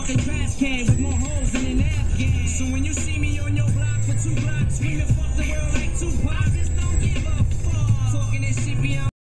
the trash can with more holes than an Afghan. So when you see me on your block for 2 blocks screaming fuck the world like Tupac, I just don't give a fuck. Talking this shit beyond